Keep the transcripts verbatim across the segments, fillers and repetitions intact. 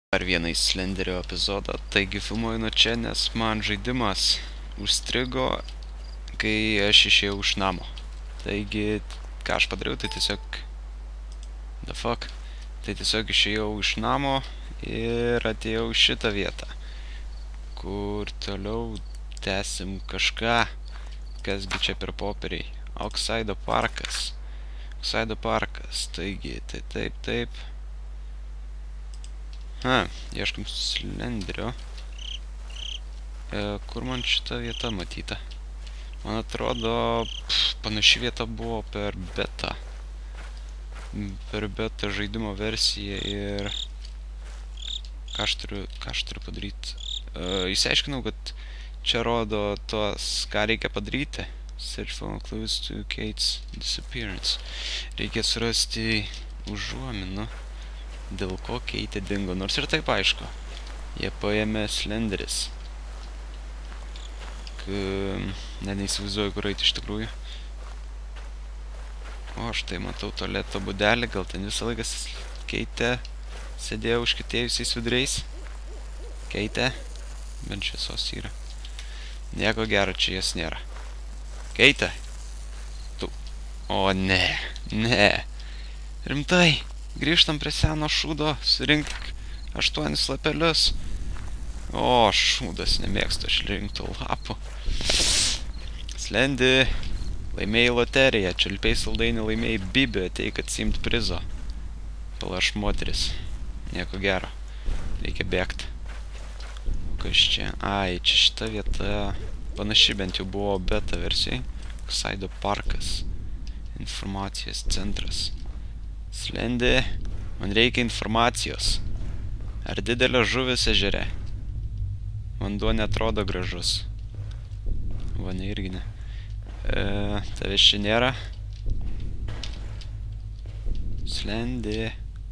Dar vieną į Slenderio epizodą, taigi filmuoju nuo čia, nes man žaidimas užstrigo, kai aš išėjau iš namo. Taigi, ką aš padariau, tai tiesiog... The fuck? Tai tiesiog išėjau iš namo ir atėjau į šitą vietą, kur toliau tęsim kažką, kasgi čia per popieriai. Oksaido parkas. Oksaido parkas, taigi, tai taip, taip. Ha, ieškam Slenderio. E, kur man šita vieta matyta? Man atrodo, pff, panaši vieta buvo per beta. Per beta žaidimo versiją ir... Ką aš turiu, ką aš turiu padaryti? E, Įsiaiškinau, kad čia rodo tos, ką reikia padaryti. Search for clues to Kate's disappearance. Reikia surasti užuominų, dėl ko Keitė dingo, nors ir taip aišku. Jie paėmė Slenderis. Net neįsivaizduoju, kur eiti iš tikrųjų. O, štai matau tualeto būdelį, gal ten visą laiką Keitė sėdėjo užkitėjusiais viduriais. Keitė, bent šviesos yra. Nieko gero čia jas nėra. Keitė! Tu. O, ne, ne. Rimtai. Grįžtam prie seno šūdo, surink aštuonis lapelius. O, šūdas, nemėgstu aš rinktų lapų. Slendi, laimėjai loteriją, čiulpiai saldainį, laimėjai bibį, ateik atsiimt prizo. Palaš moteris. Nieko gero. Reikia bėgti. Kas čia? Ai, čia šita vieta panaši bent jau buvo beta versijai. Oksaido parkas. Informacijos centras. Slendi, man reikia informacijos. Ar didelė žuvis ežere? Vanduo netrodo gražus. Vane irgi ne. E, tavęs čia nėra. Slendi.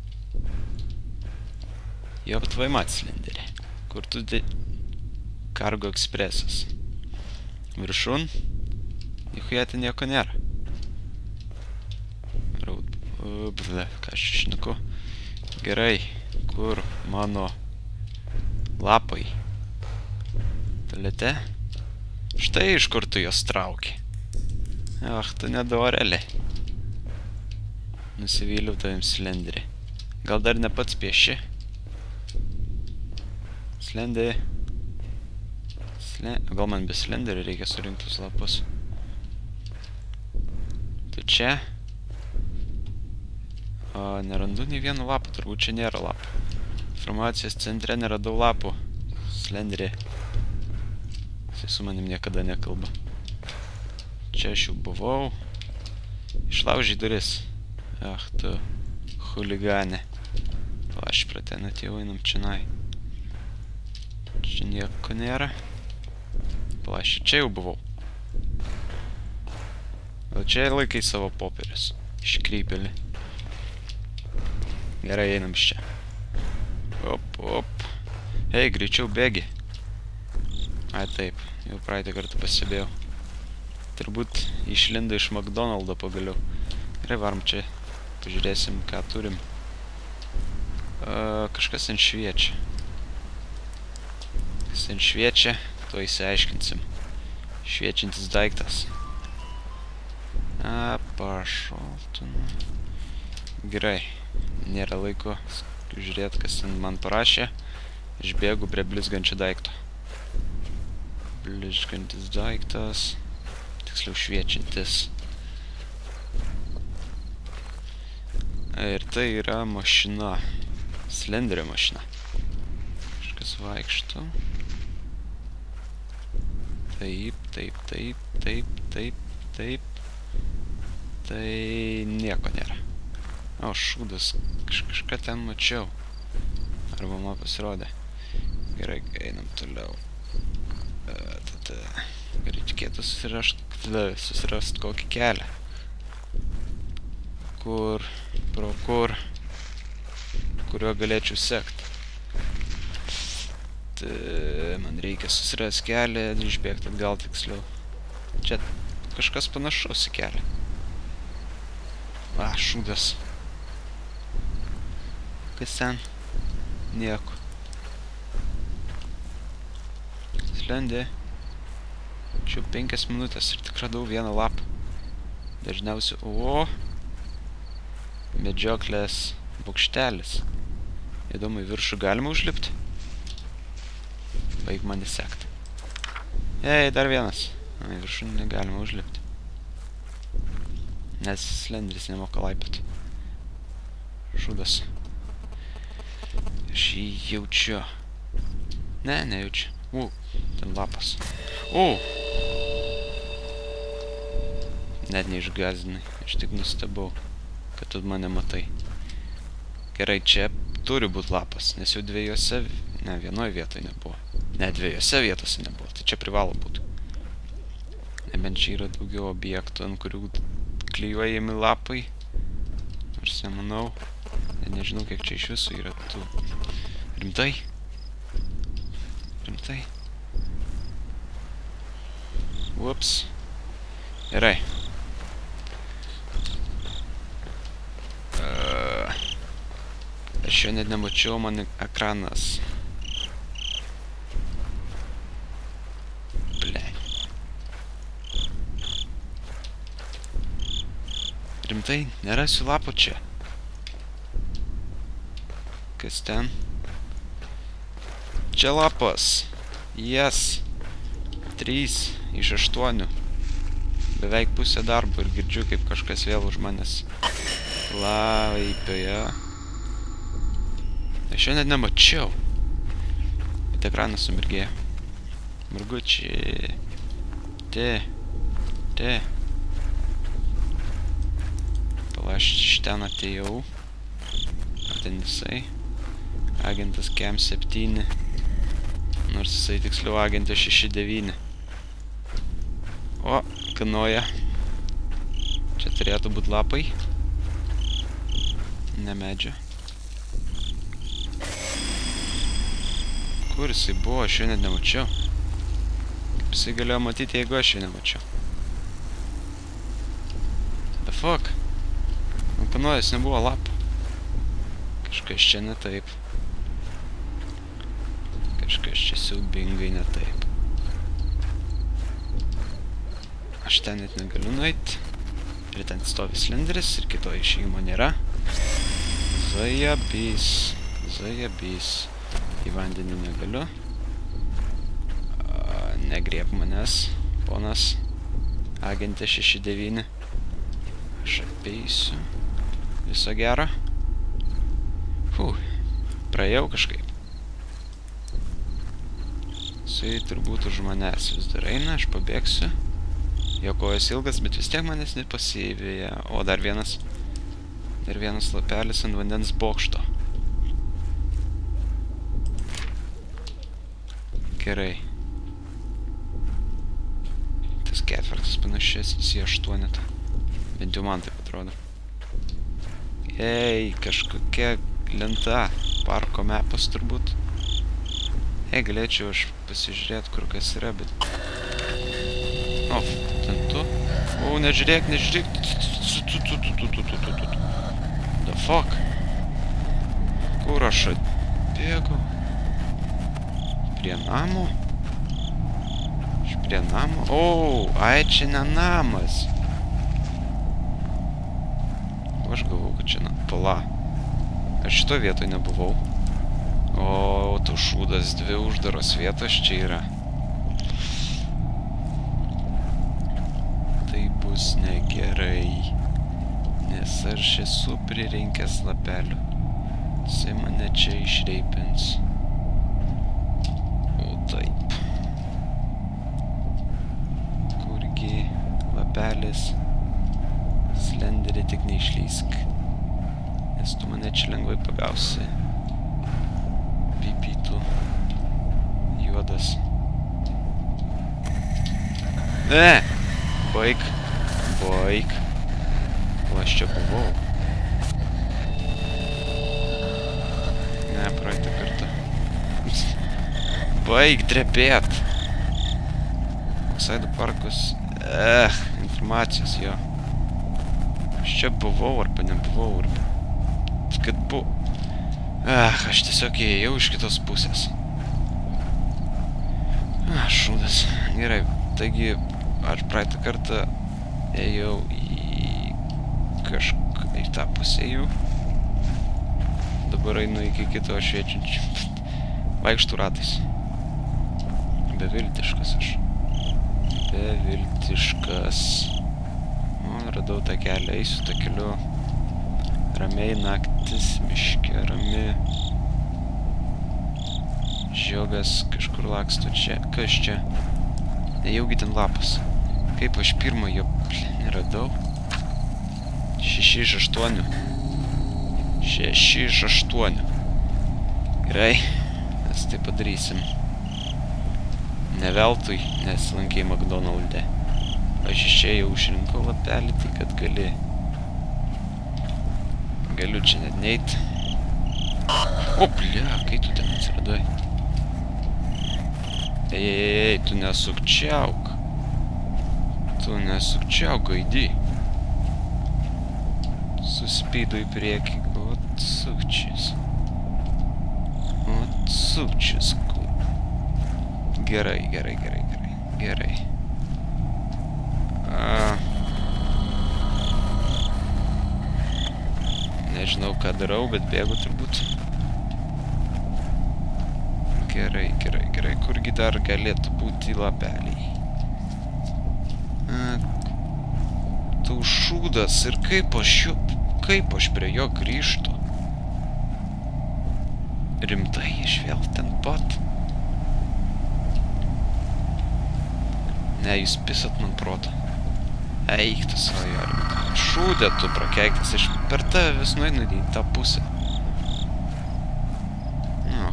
Jo, tvai mat Slenderį. Kur tu di... Cargo Expressas. Viršun? Nichuja ten nieko nėra. Ble, ką aš šneku. Gerai, kur mano lapai? Tualete? Štai iš kur tu jos trauki. Ach, tu nedorelė. Nusivyliau tavim Slenderį. Gal dar ne pats pieši? Slendi. Sle... Gal man be Slenderio reikia surinktus lapus? Tu čia? O, nerandu nei vieno lapų, turbūt čia nėra lapų. Informacijos centre neradau lapų. Slenderį. Jisai su manim niekada nekalba. Čia aš jau buvau. Išlaužiai duris. Ach tu, chuliganė. Aš prie ten atėjau, einam čionai. Čia nieko nėra. Palašė, čia jau buvau. Gal čia laikai savo popierius. Iškrypėlį. Gerai, einam iš čia. Op, op. Hei, greičiau bėgi. Ai, taip. Jau praeitą kartą pasibėjau. Turbūt išlindo iš McDonald'o pagaliau. Gerai, varom čia. Pažiūrėsim, ką turim. Uh, kažkas ten šviečia. Kas ten šviečia, to įsiaiškinsim. Šviečiantis daiktas. A, pašaltų. Gerai. Nėra laiko žiūrėti, kas ten man parašė. Išbėgu prie blizgančio daikto. Blizgantis daiktas. Tiksliau šviečiantis. Ir tai yra mašina. Slenderio mašina. Kažkas vaikšto. Taip, taip, taip, taip, taip, taip. Tai nieko nėra. O, šūdas. Kaž, kažką ten mačiau. Arba man pasirodė. Gerai, einam toliau. E, tada... Reikėtų susirast, susirast kokį kelią. Kur... Pro kur... Kuriuo galėčiau sekt. Tai man reikia susirast kelią, išbėgti atgal tiksliau. Čia kažkas panašaus į kelią. A, šūdas. Kas ten? Nieko. Slendė. Čia jau penkias minutės ir tik radau vieną lapą. Dažniausiai, o, medžioklės bokštelis. Įdomu, į viršų galima užlipti? Baig mane sekti. Ei, dar vienas. Na, į viršų negalima užlipti. Nes Slendris nemoka laipioti. Šūdas. Aš jį jaučiu. Ne, nejaučiu. U, ten lapas. U! Net neišgazinai. Aš tik nustebau, kad tu mane matai. Gerai, čia turi būt lapas, nes jau dviejose... Ne, vienoje vietoje nebuvo. Ne, dviejose vietose nebuvo. Tai čia privalo būti. Nebent čia yra daugiau objektų, ant kurių klijuojami lapai. Nors nemanau. Net nežinau, kiek čia iš visų yra tų... Rimtai? Rimtai? Ups. Gerai. Uh, aš jo net nemačiau, man ekranas. Ble. Rimtai? Nerasiu lapo čia. Kas ten? Čia lapas. Yes. Trys iš aštuonių. Beveik pusė darbo ir girdžiu, kaip kažkas vėl už manęs laipioja. Aš jo net nemačiau. Bet ekranas sumirgėjo. Margučiai. Te. Te. Pala, aš iš ten atėjau. Ar ten jisai? Agentas Cam septyni. Nors jisai tiksliau agentas šeši devyni. O, kanoja. Čia turėtų būt lapai. Ne medžio. Kur jisai buvo? Aš jo net nemačiau. Kaip jisai galėjo matyti, jeigu aš jo nemačiau? The fuck? Ant kanojas nebuvo lapų. Kažkas čia ne taip. Kažkas čia siaubingai ne taip. Aš ten net negaliu nueiti. Ir ten stovi Slendris ir kito išėjimo nėra. Zajabys. Zajabys. Į vandenį negaliu. A, negrieb manęs, ponas. Agentė šeši devyni. Aš apeisiu. Viso gero. Fuh. Praėjau kažkaip. Jisai turbūt už manęs vis dar eina, aš pabėgsiu. Jo kojas ilgas, bet vis tiek manęs nepasiėvėja. O, dar vienas. Dar vienas lapelis ant vandens bokšto. Gerai. Tas ketvirtas panašesnis į aštuonetą. Bent jau man taip atrodo. Ei, kažkokia lenta. Parko mapas turbūt. Ei, galėčiau aš pasižiūrėti, kur kas yra, bet... O, ten tu. O, nežiūrėk, nežiūrėk. The fuck? Kur aš atbėgau? Prie namo? Aš prie namo? O, ai, čia ne namas. O, aš galvau, kad čia na... Pala. Aš šito vietoj nebuvau. O, tu šūdas, dvi uždaros vietos čia yra. Tai bus negerai. Nes aš esu pririnkęs lapelių. Jisai mane čia išreipins. O taip. Kurgi lapelis? Slenderi, tik neišlysk. Nes tu mane čia lengvai pagausi. Pipytų. Juodas. Ne! Baik. Baik. O aš čia buvau. Ne, praeitą kartą. Baik drebėt. Oksaido parkus. Eh, informacijos jo. Aš čia buvau arba nebuvau arba. Kad bu... Ah, aš tiesiog įėjau iš kitos pusės. Aš šūdas. Gerai, taigi aš praeitą kartą ėjau į kažką, į tą pusę ėjau. Dabar einu iki kito šviečiančio. Vaikštų ratais. Beviltiškas aš. Beviltiškas. O, radau tą kelią, eisiu tą keliu. Ramiai naktis, miške, rami. Žiogas kažkur laksto čia. Kas čia? Nejaugi ten lapas. Kaip aš pirmą jo neradau? Šeši iš aštuonių. Šeši iš aštuonių. Gerai. Mes tai padarysim. Ne veltui nesilankei McDonald'e. Aš iš čia jau išrinkau lapelį, tai kad gali. Galiu čia net neit. O, blia, kai tu ten atsiradai? Ei, ei, ei, tu nesukčiauk. Tu nesukčiauk, gaidį. Suspydu į priekį. Ot sukčius. Ot sukčius. Gerai, gerai, gerai, gerai. Gerai. A. Nežinau, ką darau, bet bėgu turbūt. Gerai, gerai, gerai. Kurgi dar galėtų būti lapeliai? A, tu šūdas. Ir kaip aš jo... Kaip aš prie jo grįžtu? Rimtai, aš vėl ten pat? Ne, jūs pisat man protą. Eik tu savo jorgą. Šūdė tu prakeiktas. Aš per tave vis nueinu į tą pusę. Nu.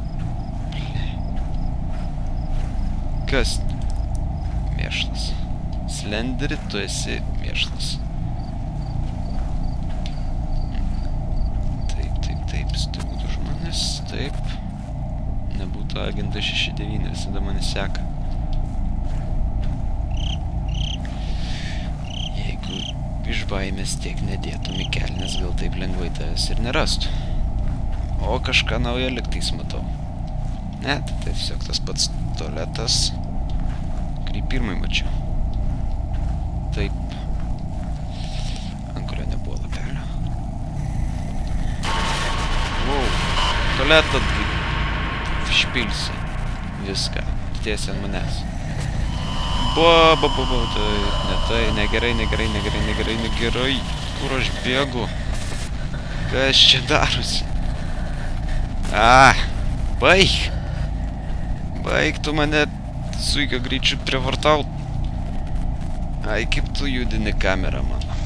Kas? Mėšlas. Slenderi, tu esi mėšlas. Taip, taip, taip. Tai būtų žmonės. Taip. Nebūtų agentas šeši devyni. Visada mane seka. Iš baimės tiek nedėtum į kelnes, gal taip lengvai tavęs ir nerastų. O kažką naują lygtais matau. Ne, tai tiesiog tas pats tualetas, kurį pirmai mačiau. Taip. Ant kurio nebuvo lapelio. Wow. Tualetą išpilsi viską. Tiesiai ant manęs. Ba, ba, ba, ba, tai, ne tai, negerai, negerai, negerai, negerai, negerai. Kur aš bėgu? Kas čia darosi? A, baig. Baig, tu mane suikio greičiu prievartaut. Ai, kaip tu judini kamerą mano.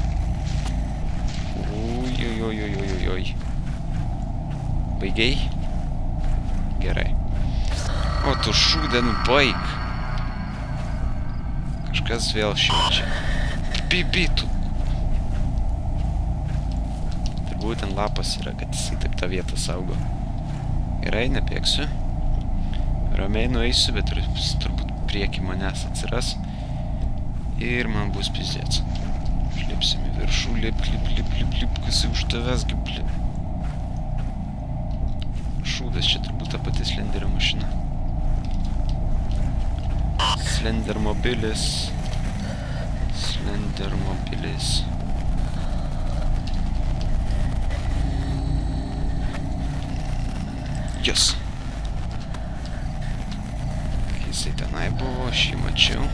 Ui, ui, ui, ui, ui, ui. Baigiai? Gerai. O, tu šūdė, nu baig. Kažkas vėl šviečia. Bibi, tu. Turbūt ten lapas yra, kad jisai taip tą vietą saugo. Gerai, nebėgsiu. Ramiai nueisiu, bet turbūt prieki manęs atsiras. Ir man bus pizdėts. Šlipsim į viršų, lip, lip, lip, lip, lip, kas už tavęs kaip lip. Šūdas, čia turbūt ta pati Slenderio mašina. Slendermobilis. Slendermobilis. Jas. Jisai tenai buvo, aš jį mačiau.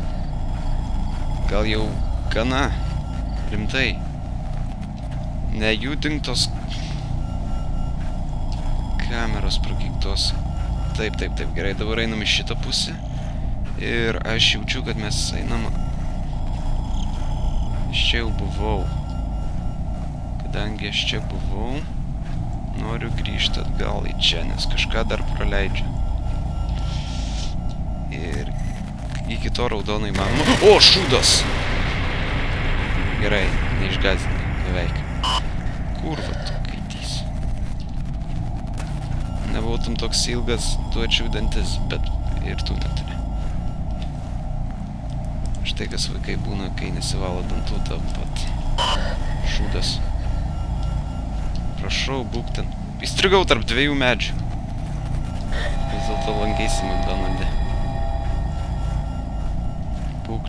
Gal jau gana rimtai. Nejudink tos kameros prakeiktos. Taip, taip, taip, gerai, dabar einam į šitą pusę. Ir aš jaučiu, kad mes einam... Aš čia jau buvau. Kadangi aš čia buvau, noriu grįžti atgal į čia, nes kažką dar praleidžiu. Ir iki to raudono įmanoma... O, šūdas! Gerai, neišgazdinai, beveik. Kurva tu kaitys. Nebūtum toks ilgas, duočiau dantis, bet ir tu neturi. Štai kas vaikai būna, kai nesivalo dantų, ta pat šūdas. Prašau, būk ten. Įstrigau tarp dviejų medžių. Vis dėlto lankeisi McDonald'e.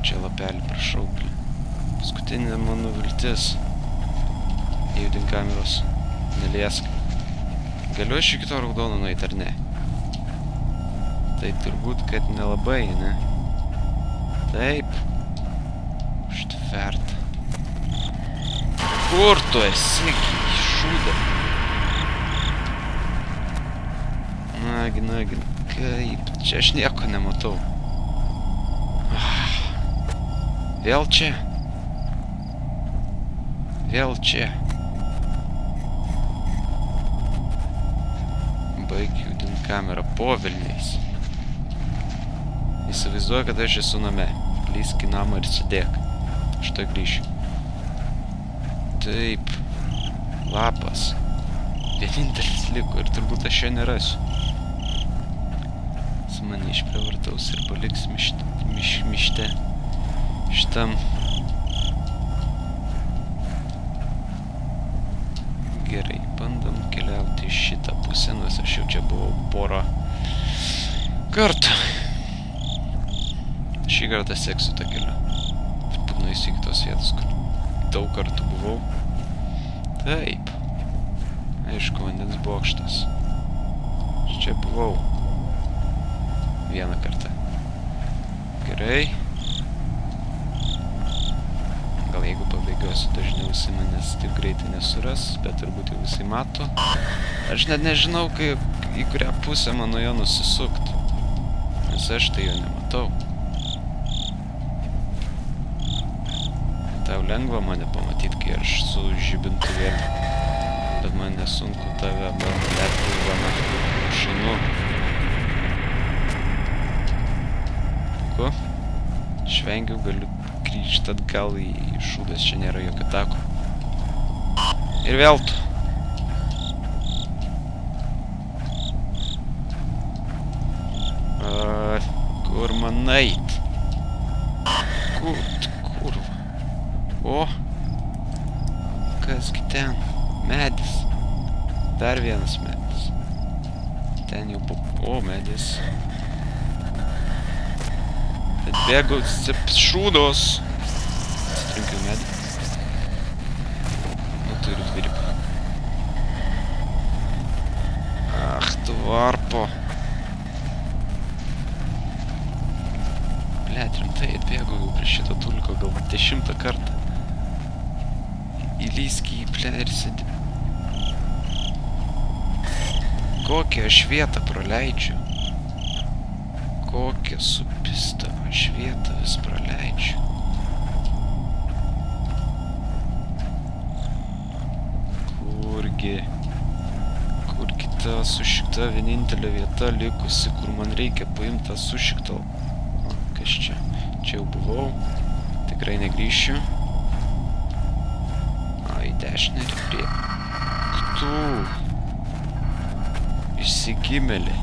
čia lapelį, prašau. Paskutinė mano viltis. Judink kameros. Neliesk. Galiu aš iki to raudono nueit, ar ne? Tai turbūt, kad nelabai, ne? Taip. Užtverta. Kur tu esi, šūda? Nagi, nagi, kaip? Čia aš nieko nematau. Vėl čia. Vėl čia. Baig judint kamerą po velniais. Įsivaizduoju, kad aš esu name. Lįsk į namą ir sėdėk. Aš to grįšiu. Taip. Lapas. Vienintelis liko ir turbūt aš čia nerasiu. Su mane išprievartaus ir paliks mište. Miš, mište. Šitam. Gerai, bandom keliauti iš šitą pusę, nors aš jau čia buvau porą kartų. Šį kartą seksiu tą kelią. Turbūt nueisiu iki tos vietos, kur daug kartų buvau. Taip. Aišku, vandens bokštas. Aš čia buvau. Vieną kartą. Gerai. Gal jeigu pabėgiosiu, dažniausiai manęs taip greitai nesuras, bet turbūt jau visai mato. Aš net nežinau, kai, į kurią pusę mano jo nusisukt. Nes aš tai jo nematau. Tau lengva mane pamatyti, kai aš su žibintuvėliu. Bet man nesunku tave bandyti vana šinu. Puiku. Švengiu, galiu grįžti atgal į šūdas, čia nėra jokio tako. Ir vėl tu. A, kur man eit? Kur, kurva. O, kasgi ten? Medis. Dar vienas medis. Ten jau buvo. O, medis. Atbėgau šūdos. Atsitrinkiu medį. Nu, turiu dviripą. Ach, tu varpo. Blet, rimtai atbėgau jau prie šito tulko gal dešimtą kartą. Įlysk į plę ir sėdi. Kokią aš vietą praleidžiu? Kokią supistamą aš vietą vis praleidžiu? Kurgi? Kurgi ta sušikta vienintelė vieta likusi, kur man reikia paimti tą sušiktą? O, kas čia? Čia jau buvau. Tikrai negrįšiu. A, į dešinę ir prie. Tu! Išsigimėlį.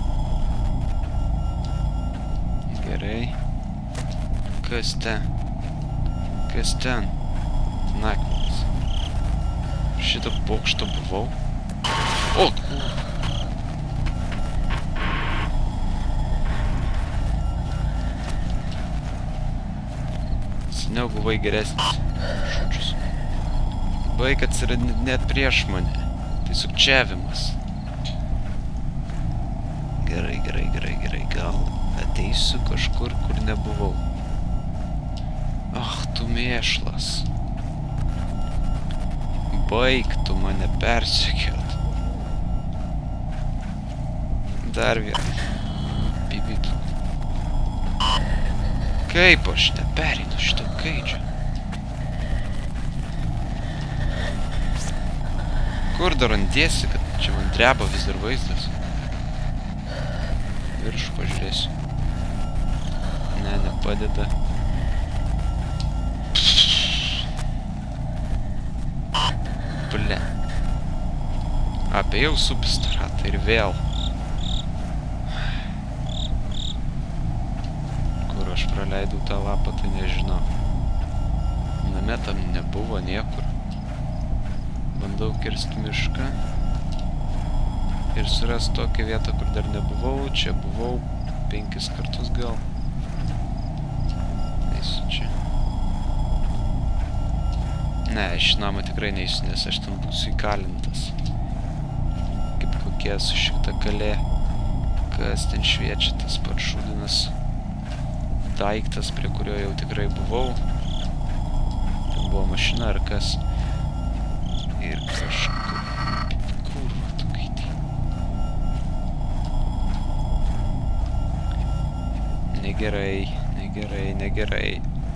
Gerai. Kas ten? Kas ten? Nakmenis. Šitą bokštą buvau. O, kur? Seniau buvai geresnis. Šūdžius. Baig atsiradi net prieš mane. Tai sukčiavimas. Gerai, gerai, gerai, gerai. Gal ateisiu kažkur, kur nebuvau. Ach, tu mėšlas. Baig tu mane persekiot. Dar vieną. Bibitų. Kaip aš nepereinu šito gaidžio? Kur dar randiesi, kad čia man dreba vis dar vaizdas? Virš pažiūrėsiu. Ne, nepadeda. Ble. Apėjau supistą ratą ir vėl. Kur aš praleidau tą lapą, tai nežinau. Name tam nebuvo niekur. Bandau kirsti mišką. Ir suras tokią vietą, kur dar nebuvau. Čia buvau penkis kartus gal. neįsiu čia. Ne, iš namo tikrai neįsiu, nes aš ten būsiu įkalintas. Kaip kokie su šitą kalė. Kas ten šviečia, tas pats šūdinas daiktas, prie kurio jau tikrai buvau. Ten buvo mašina ar kas. Ir kažkur... Kurva, tu kaitį. Negerai, negerai, negerai.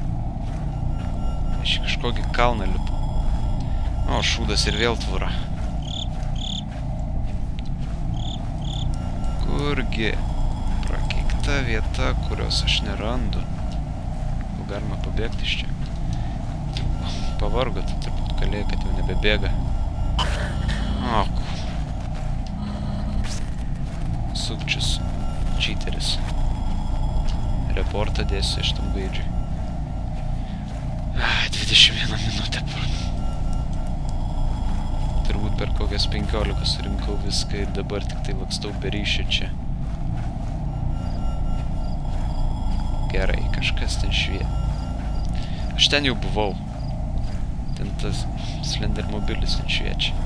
Aš kažkokį kalną lipu. O, šūdas ir vėl tvora. Kurgi prakeikta vieta, kurios aš nerandu. Gal galima pabėgti iš čia? Pavargo, tai turbūt kalėjai, kad jau nebebėga. Ak. Sukčius. Čyteris. Reportą dėsiu iš tam gaidžiui. dvidešimt vieną minutę. Turbūt per kokias penkiolika surinkau viską ir dabar tik tai lakstau be ryšio čia. Gerai, kažkas ten švie. Aš ten jau buvau. Ten tas Slendermobilis ten šviečia.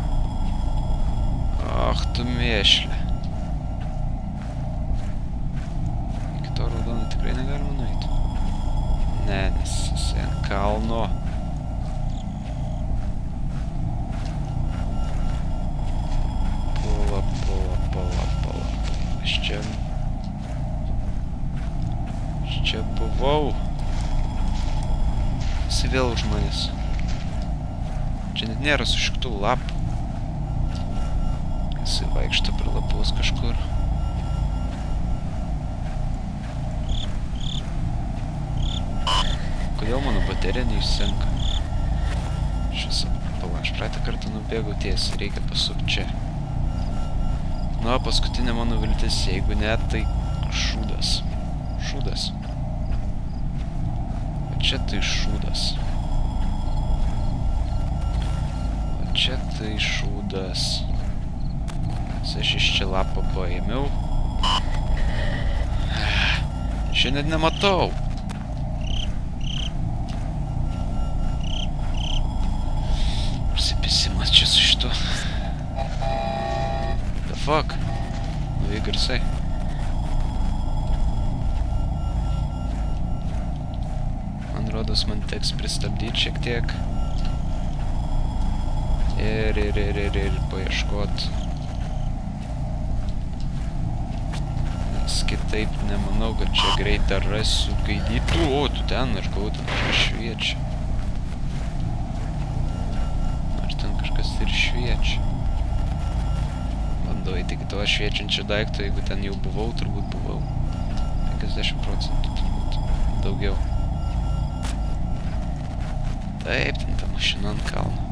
Ach, tu mėšlė. Iki to raudono tikrai negalima nueiti. Ne, nes jisai ant kalno. Pala, pala, pala, pala. Aš čia... Aš čia buvau. Jisai vėl už manęs. Čia net nėra sušiktų lapų. Jisai vaikšto per lapus kažkur. Kodėl mano baterija neišsenka? Šis, pala, aš praeitą kartą nubėgau tiesiai, reikia pasukti čia. Nu, paskutinė mano viltis, jeigu ne, tai šūdas. Šūdas. O čia tai šūdas. O čia tai šūdas. Aš iš čia lapą paėmiau. Šiandien nematau. Prisipisimas čia su šitu. The fuck? Nuvai garsai. Man rodos, man teks pristabdyti šiek tiek. Ir, ir, ir, ir, ir paieškot. Kitaip nemanau, kad čia greitai rasiu gaidytų. O, tu ten, aš galvoju, ten kažkas šviečia. Ar ten kažkas ir šviečia. Bandau eiti iki to šviečiančio daikto, jeigu ten jau buvau, turbūt buvau. penkiasdešimt procentų turbūt. Daugiau. Taip, ten ta mašina ant kalno.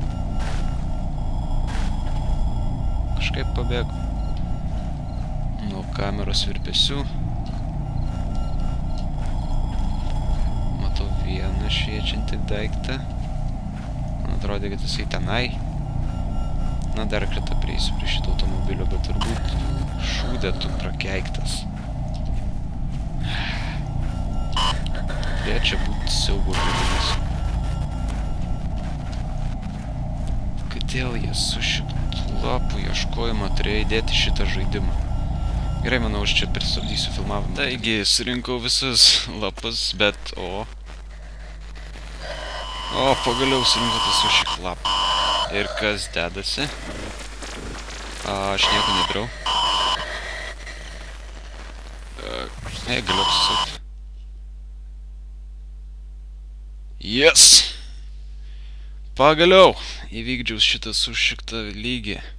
Kažkaip pabėgu. Nuo kameros virpesių. Matau vieną šviečiantį daiktą. Man atrodė, kad jisai tenai. Na, dar kartą prieisiu prie šito automobilio, bet turbūt šūdė tu prakeiktas. Turėjo čia būti siaubo žaidimas. Kodėl jie su šitų lapų ieškojimą turėjo įdėti šitą žaidimą? Gerai, manau, aš čia pristabdysiu filmavimą. Taigi, surinkau visus lapus, bet o... O, pagaliau surinkau tas su šik lapą. Ir kas dedasi? A, aš nieko nedarau. E, galiu apsisukti. Yes! Pagaliau! Įvykdžiau šitą sušiktą lygį.